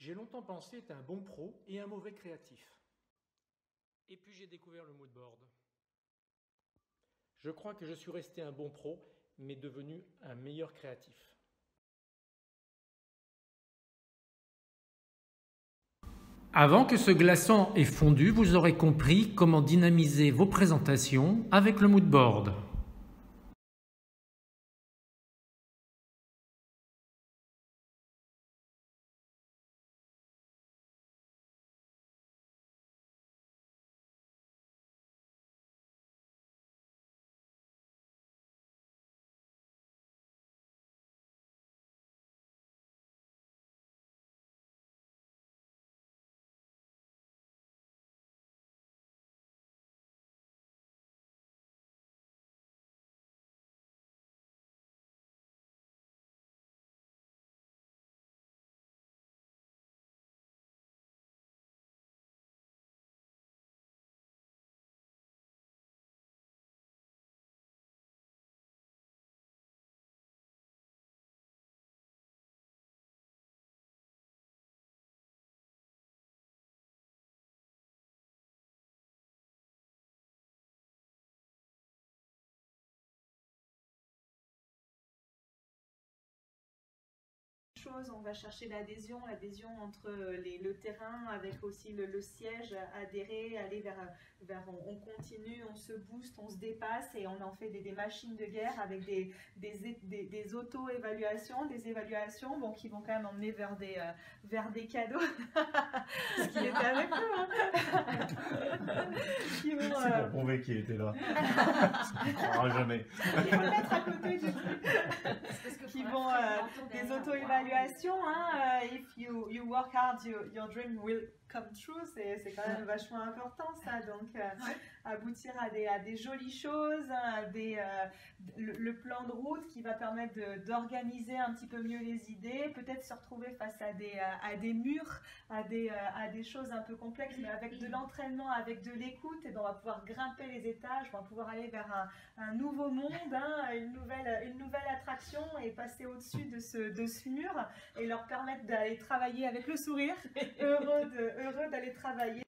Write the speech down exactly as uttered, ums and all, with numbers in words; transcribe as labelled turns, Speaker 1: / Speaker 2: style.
Speaker 1: J'ai longtemps pensé être un bon pro et un mauvais créatif. Et puis j'ai découvert le mood board. Je crois que je suis resté un bon pro, mais devenu un meilleur créatif. Avant que ce glaçon ait fondu, vous aurez compris comment dynamiser vos présentations avec le mood board.
Speaker 2: On va chercher l'adhésion, l'adhésion entre les, le terrain avec aussi le, le siège, adhérer, aller vers, vers on, on continue, on se booste, on se dépasse et on en fait des, des machines de guerre avec des, des, des, des auto-évaluations, des évaluations bon, qui vont quand même emmener vers des, euh, vers des cadeaux. Parce qu'il était avec nous. Hein.
Speaker 3: C'est euh... pour prouver qu'il était là. On ne croira jamais.
Speaker 2: Il faut le mettre à côté du truc. Qui vont euh, des auto-évaluations. Hein, uh, if you, you work hard, you, your dream will come true, c'est quand même vachement important ça, donc euh, ouais. aboutir à des, à des jolies choses, à des, euh, le, le plan de route qui va permettre d'organiser un petit peu mieux les idées, peut-être se retrouver face à des, à des murs, à des, à des choses un peu complexes, mais avec de l'entraînement, avec de l'écoute, et ben on va pouvoir grimper les étages, on va pouvoir aller vers un, un nouveau monde, hein, une, nouvelle, une nouvelle attraction et passer au-dessus de ce, de ce mur et leur permettre d'aller travailler avec le sourire, heureux de heureux d'aller travailler.